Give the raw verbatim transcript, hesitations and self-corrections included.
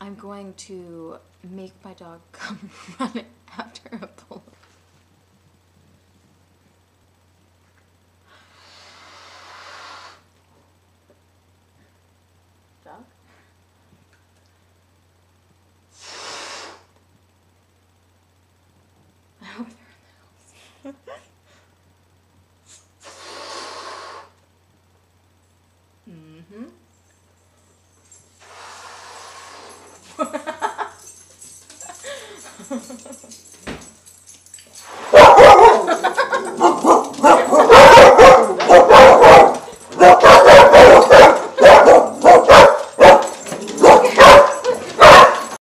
I'm going to make my dog come run after a balloon. Dog? I hope they're in the house.